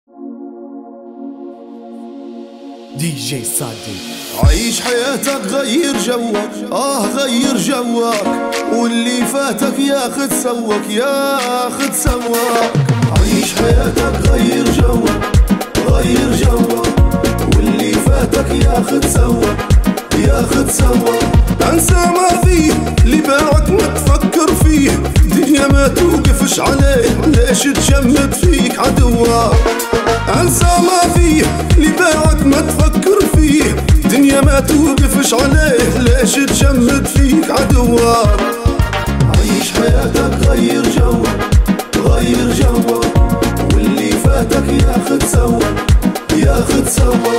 دي جي صادق. عيش حياتك غير جوك، غير جوك، واللي فاتك ياخد سوك، ياخد سوك. عيش حياتك غير جوك، غير جوك، واللي فاتك ياخد سوك، ياخد سوك. انسى ما فيه اللي باعك ما تفكر فيه، دنيا ما توقفش عليه ليش تجمد فيك عدوك. انسى ما فيه اللي باعك ما تفكر فيه، دنيا ما توقفش عليه ليش تجمد فيك عدوك. عيش حياتك غير جوك، غير جوك، واللي فاتك ياخد سوك، ياخد سوك.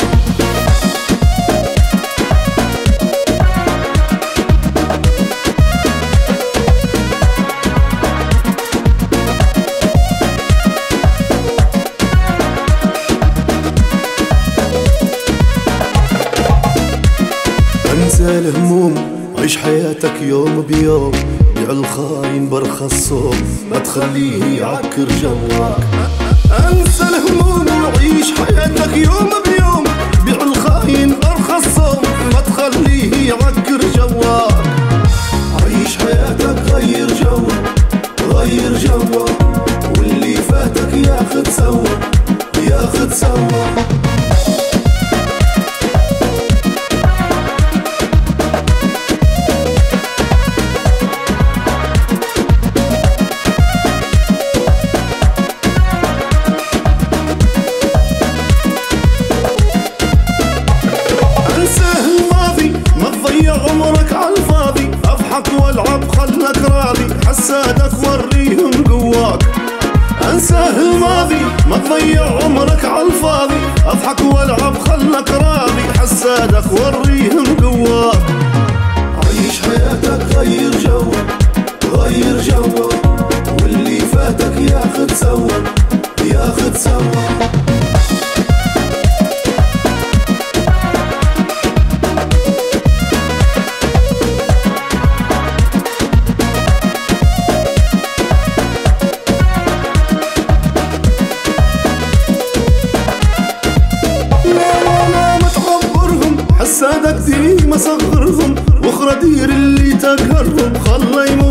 انسى الهموم، عيش حياتك يوم بيوم، بيع الخاين برخص صوم، ما تخليه يعكر جواك. انسى الهموم وعيش حياتك يوم بيوم، بيع الخاين برخص صوم، ما تخليه يعكر جواك. عيش حياتك غير جوك، غير جوك، واللي فاتك ياخد سوك، ياخد سوك. عمرك عالفاضي، اضحك والعب خلك راضي، حسادك وريهم قواك. انساه الماضي ما تضيع عمرك عالفاضي، اضحك والعب خلك راضي، حسادك وريهم قواك. عيش حياتك غير جوك، غير جوك، واللي فاتك ياخد سوك، ياخد سوك. حسادك ديما صغرهم، واخرى دير اللي تقهرهم، خلى